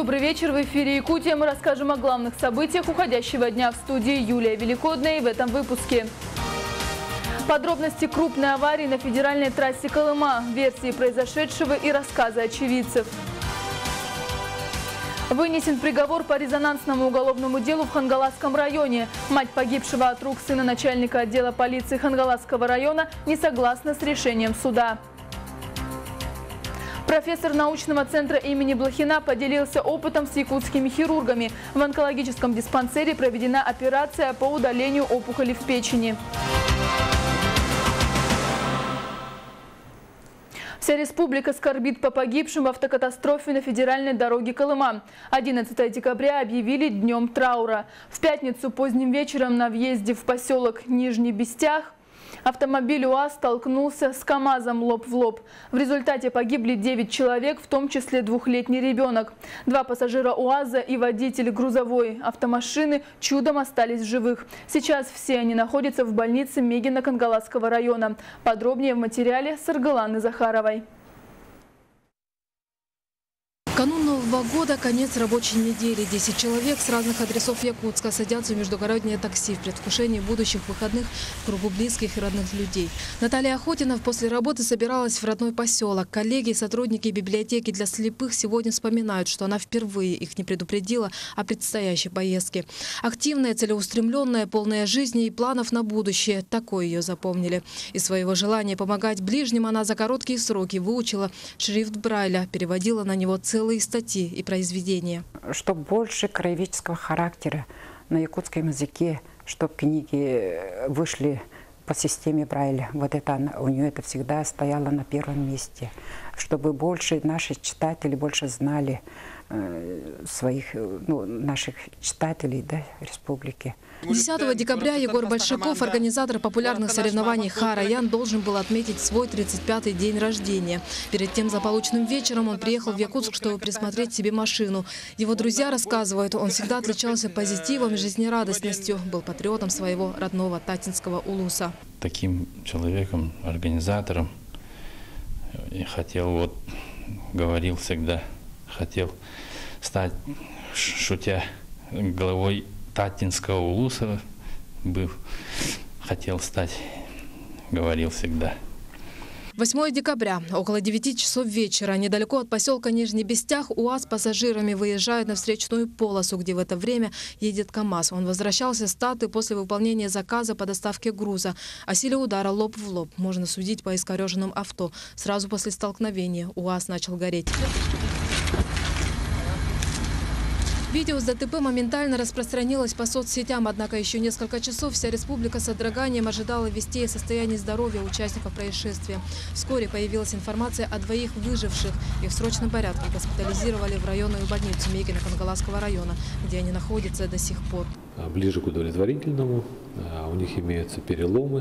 Добрый вечер. В эфире Якутия. Мы расскажем о главных событиях уходящего дня. В студии Юлия Великодная. И в этом выпуске подробности крупной аварии на федеральной трассе Колыма, версии произошедшего и рассказы очевидцев. Вынесен приговор по резонансному уголовному делу в Хангаласском районе. Мать погибшего от рук сына начальника отдела полиции Хангаласского района не согласна с решением суда. Профессор научного центра имени Блохина поделился опытом с якутскими хирургами. В онкологическом диспансере проведена операция по удалению опухоли в печени. Вся республика скорбит по погибшим в автокатастрофе на федеральной дороге Колыма. 11 декабря объявили днем траура. В пятницу поздним вечером на въезде в поселок Нижний Бестях автомобиль УАЗ столкнулся с КАМАЗом лоб в лоб. В результате погибли 9 человек, в том числе двухлетний ребенок. 2 пассажира УАЗа и водитель грузовой автомашины чудом остались в живых. Сейчас все они находятся в больнице Мегино-Кангаласского района. Подробнее в материале Саргаланы Захаровой. Канун Нового года, конец рабочей недели. 10 человек с разных адресов Якутска садятся в междугороднее такси в предвкушении будущих выходных в кругу близких и родных людей. Наталья Охотина после работы собиралась в родной поселок. Коллеги и сотрудники библиотеки для слепых сегодня вспоминают, что она впервые их не предупредила о предстоящей поездке. Активная, целеустремленная, полная жизни и планов на будущее. Такое ее запомнили. Из своего желания помогать ближним она за короткие сроки выучила шрифт Брайля, переводила на него целые статьи и произведения. Чтобы больше краеведческого характера на якутском языке, чтобы книги вышли по системе Брайля. Вот это у нее это всегда стояло на первом месте. Чтобы больше наши читатели больше знали своих, наших читателей, да, республики. 10 декабря Егор Большаков, организатор популярных соревнований «Ха-Район», должен был отметить свой 35-й день рождения. Перед тем злополучным вечером он приехал в Якутск, чтобы присмотреть себе машину. Его друзья рассказывают, он всегда отличался позитивом и жизнерадостностью, был патриотом своего родного Татинского улуса. Таким человеком, организатором, я хотел, говорил всегда, хотел стать, шутя, главой Татинского улуса хотел стать, говорил всегда. 8 декабря, около 9 часов вечера, недалеко от поселка Нижний Бестях, УАЗ с пассажирами выезжает на встречную полосу, где в это время едет КАМАЗ. Он возвращался с Таты после выполнения заказа по доставке груза. О силе удара лоб в лоб можно судить по искореженным авто. Сразу после столкновения УАЗ начал гореть. Видео с ДТП моментально распространилось по соцсетям, однако еще несколько часов вся республика с содроганием ожидала вестей о состоянии здоровья участников происшествия. Вскоре появилась информация о 2 выживших. Их в срочном порядке госпитализировали в районную больницу Мегино-Кангаласского района, где они находятся до сих пор. Ближе к удовлетворительному. У них имеются переломы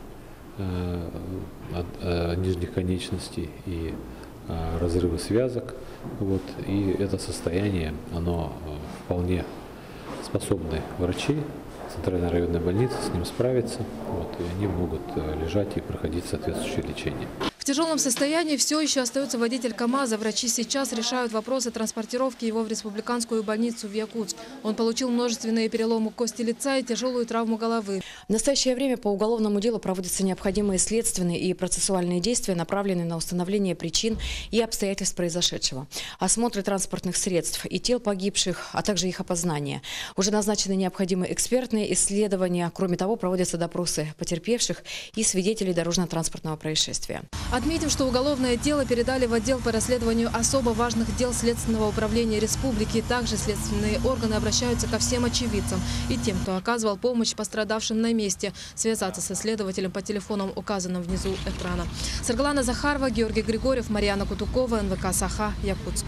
нижних конечностей и разрывы связок. И это состояние, оно вполне способны врачи Центральной районной больницы с ним справиться. И они могут лежать и проходить соответствующее лечение. В тяжелом состоянии все еще остается водитель КАМАЗа. Врачи сейчас решают вопросы транспортировки его в республиканскую больницу в Якутск. Он получил множественные переломы кости лица и тяжелую травму головы. В настоящее время по уголовному делу проводятся необходимые следственные и процессуальные действия, направленные на установление причин и обстоятельств произошедшего. Осмотры транспортных средств и тел погибших, а также их опознание. Уже назначены необходимые экспертные исследования. Кроме того, проводятся допросы потерпевших и свидетелей дорожно-транспортного происшествия. Отметим, что уголовное дело передали в отдел по расследованию особо важных дел Следственного управления республики. Также следственные органы обращаются ко всем очевидцам и тем, кто оказывал помощь пострадавшим на месте, связаться со следователем по телефонам, указанным внизу экрана. Саргалана Захарова, Георгий Григорьев, Марьяна Кутукова, НВК «Саха», Якутск.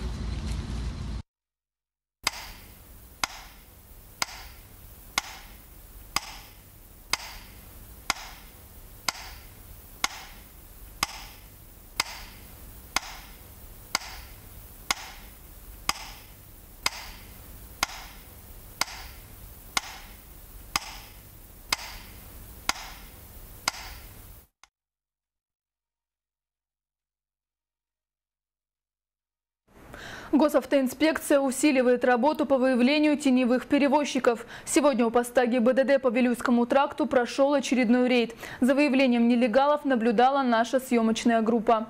Госавтоинспекция усиливает работу по выявлению теневых перевозчиков. Сегодня у поста ГИБДД по Вилюйскому тракту прошел очередной рейд. За выявлением нелегалов наблюдала наша съемочная группа.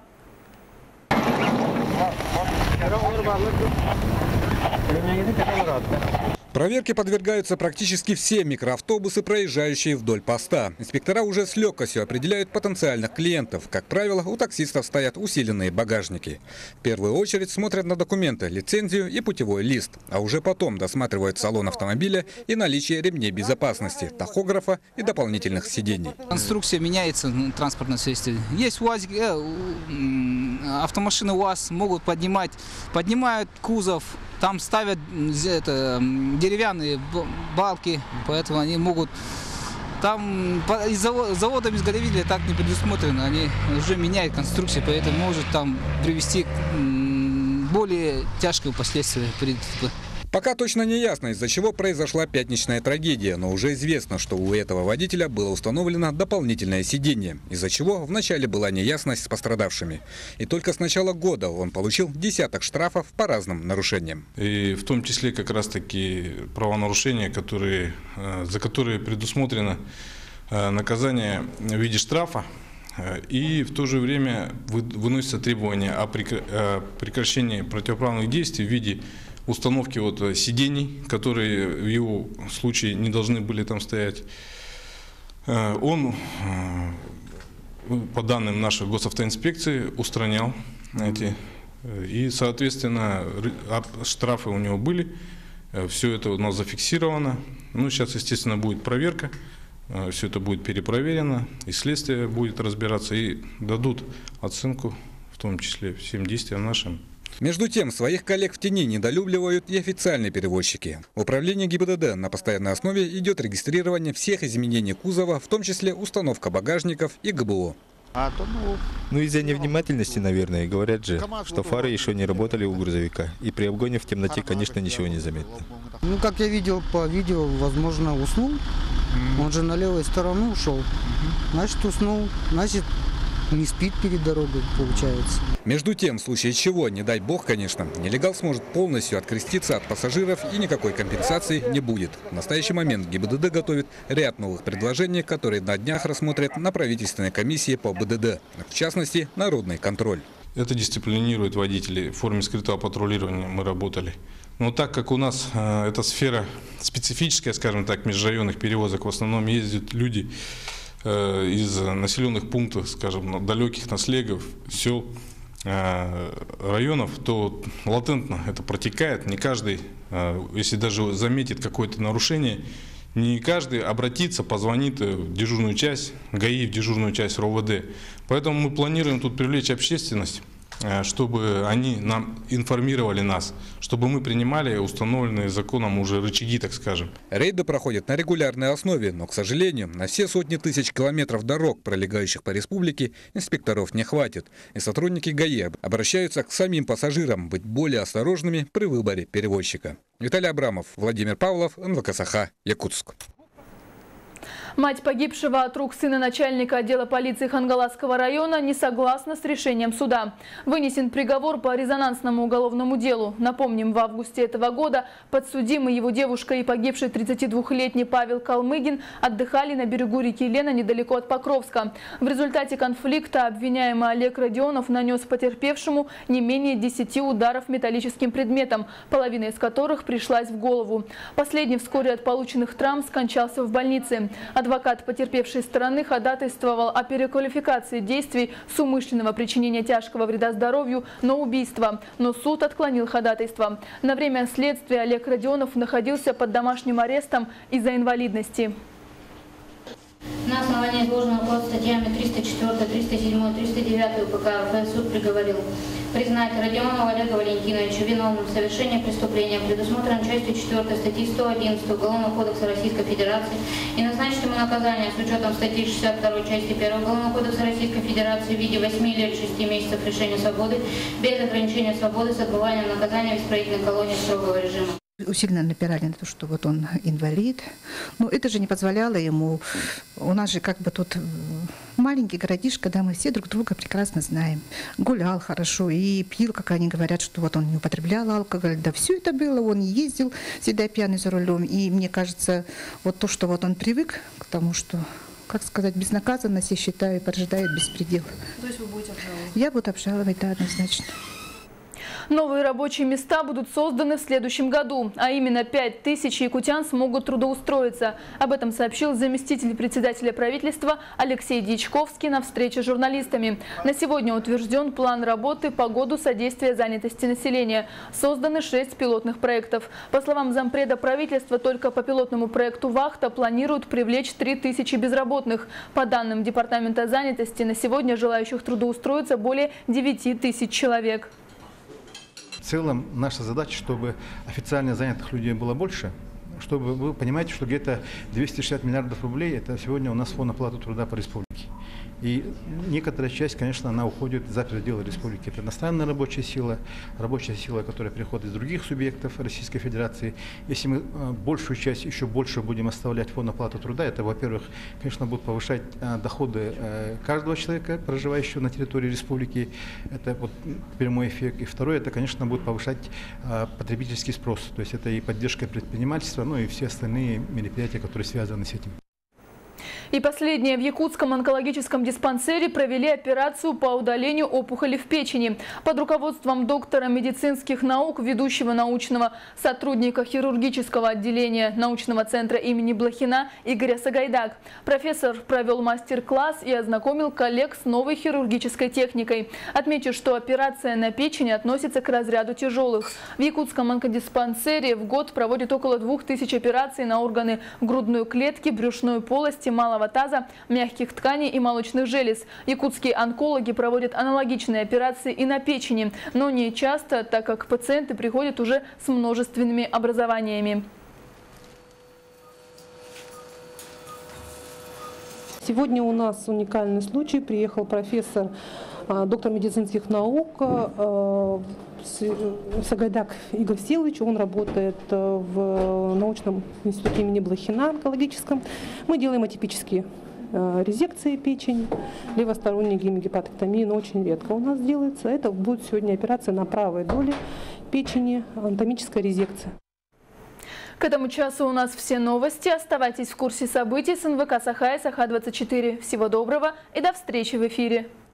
Проверке подвергаются практически все микроавтобусы, проезжающие вдоль поста. Инспектора уже с легкостью определяют потенциальных клиентов. Как правило, у таксистов стоят усиленные багажники. В первую очередь смотрят на документы, лицензию и путевой лист. А уже потом досматривают салон автомобиля и наличие ремней безопасности, тахографа и дополнительных сидений. Конструкция меняется на транспортном средстве. Есть УАЗ, автомашины УАЗ могут поднимают кузов. Там ставят деревянные балки, поэтому они могут... Там заводом изготовили так не предусмотрено, они уже меняют конструкцию, поэтому может там привести к более тяжким последствиям. Пока точно не ясно, из-за чего произошла пятничная трагедия, но уже известно, что у этого водителя было установлено дополнительное сиденье, из-за чего вначале была неясность с пострадавшими. И только с начала года он получил десяток штрафов по разным нарушениям. И в том числе как раз-таки правонарушения, за которые предусмотрено наказание в виде штрафа, и в то же время выносятся требования о прекращении противоправных действий в виде установки сидений, которые в его случае не должны были там стоять. Он, по данным нашей госавтоинспекции, устранял эти. И, соответственно, штрафы у него были. Все это у нас зафиксировано. Ну, сейчас, естественно, будет проверка. Все это будет перепроверено. И следствие будет разбираться. И дадут оценку, в том числе всем действиям нашим. Между тем, своих коллег в тени недолюбливают и официальные перевозчики. В управлении ГИБДД на постоянной основе идет регистрирование всех изменений кузова, в том числе установка багажников и ГБО. Ну, из-за невнимательности, наверное, говорят же, что фары еще не работали у грузовика. И при обгоне в темноте, конечно, ничего не заметно. Ну, как я видел по видео, возможно, уснул. Он же на левую сторону ушел. Значит, уснул. Значит, не спит перед дорогой, получается. Между тем, в случае чего, не дай бог, конечно, нелегал сможет полностью откреститься от пассажиров и никакой компенсации не будет. В настоящий момент ГИБДД готовит ряд новых предложений, которые на днях рассмотрят на правительственной комиссии по БДД. В частности, народный контроль. Это дисциплинирует водителей. В форме скрытого патрулирования мы работали. Но так как у нас эта сфера специфическая, скажем так, межрайонных перевозок, в основном ездят люди из населенных пунктов, скажем, далеких наслегов, сел, районов, то латентно это протекает. Не каждый, если даже заметит какое-то нарушение, не каждый обратится, позвонит в дежурную часть ГАИ, в дежурную часть РОВД. Поэтому мы планируем тут привлечь общественность, чтобы они нам информировали нас, чтобы мы принимали установленные законом уже рычаги, так скажем. Рейды проходят на регулярной основе, но, к сожалению, на все сотни тысяч километров дорог, пролегающих по республике, инспекторов не хватит. И сотрудники ГАИ обращаются к самим пассажирам быть более осторожными при выборе перевозчика. Виталий Абрамов, Владимир Павлов, НВК Саха, Якутск. Мать погибшего от рук сына начальника отдела полиции Хангаласского района не согласна с решением суда. Вынесен приговор по резонансному уголовному делу. Напомним, в августе этого года подсудимый, его девушка и погибший 32-летний Павел Калмыгин отдыхали на берегу реки Лена недалеко от Покровска. В результате конфликта обвиняемый Олег Родионов нанес потерпевшему не менее 10 ударов металлическим предметом, половина из которых пришлась в голову. Последний вскоре от полученных травм скончался в больнице. Адвокат потерпевшей стороны ходатайствовал о переквалификации действий с умышленного причинения тяжкого вреда здоровью на убийство, но суд отклонил ходатайство. На время следствия Олег Родионов находился под домашним арестом из-за инвалидности. На основании изложенного под статьями 304, 307, 309 УПК РФ суд приговорил признать Родионова Олега Валентиновича виновным в совершении преступления, предусмотренным частью 4 статьи 111 Уголовного кодекса Российской Федерации, и назначить ему наказание с учетом статьи 62 части 1 Уголовного кодекса Российской Федерации в виде 8 лет 6 месяцев лишения свободы без ограничения свободы с отбыванием наказания в исправительной колонии строгого режима. Усиленно напирали на то, что вот он инвалид. Но это же не позволяло ему. У нас же как бы тут маленький городишко, да, мы все друг друга прекрасно знаем. Гулял хорошо и пил, как они говорят, что вот он не употреблял алкоголь. Да все это было, он ездил всегда пьяный за рулем. И мне кажется, вот то, что вот он привык к тому, что, как сказать, безнаказанность, я считаю, порождает беспредел. То есть вы будете обжаловать? Я буду обжаловать, да, однозначно. Новые рабочие места будут созданы в следующем году, а именно 5000 якутян смогут трудоустроиться. Об этом сообщил заместитель председателя правительства Алексей Дьячковский на встрече с журналистами. На сегодня утвержден план работы по году содействия занятости населения. Созданы 6 пилотных проектов. По словам зампреда правительства, только по пилотному проекту «Вахта» планируют привлечь 3000 безработных. По данным Департамента занятости, на сегодня желающих трудоустроиться более 9000 человек. В целом наша задача, чтобы официально занятых людей было больше, чтобы вы понимаете, что где-то 260 миллиардов рублей – это сегодня у нас фонд оплаты труда по республике. И некоторая часть, конечно, она уходит за пределы республики. Это иностранная рабочая сила, которая приходит из других субъектов Российской Федерации. Если мы большую часть, еще больше будем оставлять фонд оплаты труда, это, во-первых, конечно, будет повышать доходы каждого человека, проживающего на территории республики. Это вот прямой эффект. И второе, это, конечно, будет повышать потребительский спрос. То есть это и поддержка предпринимательства, ну и все остальные мероприятия, которые связаны с этим. И последнее. В Якутском онкологическом диспансере провели операцию по удалению опухоли в печени. Под руководством доктора медицинских наук, ведущего научного сотрудника хирургического отделения научного центра имени Блохина Игоря Сагайдак. Профессор провел мастер-класс и ознакомил коллег с новой хирургической техникой. Отмечу, что операция на печени относится к разряду тяжелых. В Якутском онкодиспансере в год проводят около 2000 операций на органы грудной клетки, брюшной полости, малого таза, мягких тканей и молочных желез. Якутские онкологи проводят аналогичные операции и на печени, но не часто, так как пациенты приходят уже с множественными образованиями. Сегодня у нас уникальный случай. Приехал профессор, доктор медицинских наук Сагайдак Игорь Всеволодович. Он работает в научном институте имени Блохина онкологическом. Мы делаем атипические резекции печени, левосторонней гемогепатоктомии, но очень редко у нас делается. Это будет сегодня операция на правой доле печени, анатомическая резекция. К этому часу у нас все новости. Оставайтесь в курсе событий с НВК Саха и Саха-24. Всего доброго и до встречи в эфире.